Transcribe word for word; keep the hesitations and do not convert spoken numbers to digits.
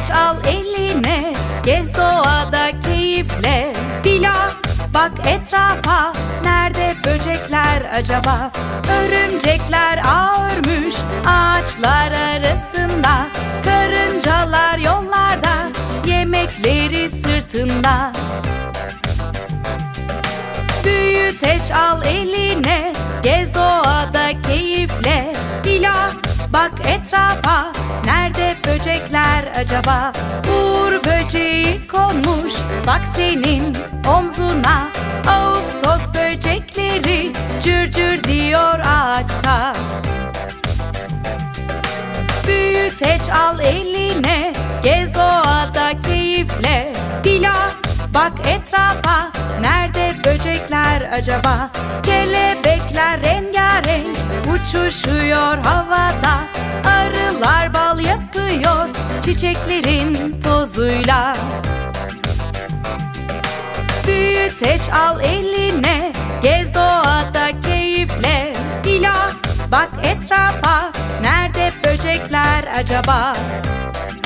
Büyüteç al eline, gez doğada keyifle. Dila, bak etrafa, nerede böcekler acaba? Örümcekler ağ örmüş ağaçlar arasında. Karıncalar yollarda, yemekleri sırtında. Büyüteç al eline, gez doğada keyifle. Dila, bak etrafa, nerede böcekler acaba? Uğur böceği konmuş, bak senin omzuna. Ağustos böcekleri cır cır diyor ağaçta. Büyüteç al eline, gez doğada keyifle. Dila, bak etrafa, nerede böcekler acaba? Kelebekler rengarenk uçuşuyor havada. Arılar bal yapıyor çiçeklerin tozuyla. Büyüteç al eline, gez doğada keyifle. Dila, bak etrafa, nerede böcekler acaba?